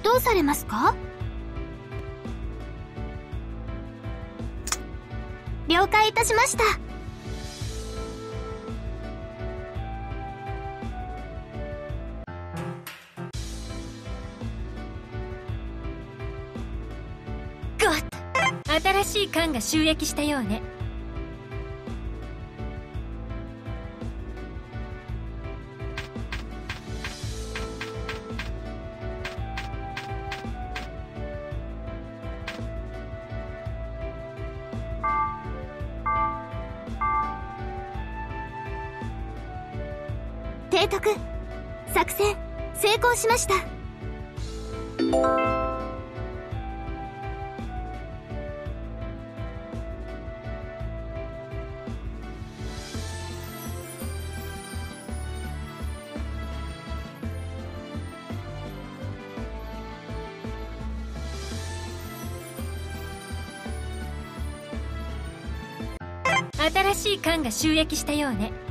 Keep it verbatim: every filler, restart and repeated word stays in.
どうされますか？了解いたしました。 ゴッド、新しい艦が収益したようね。 提督、作戦成功しました。 新しい艦が収益したようね。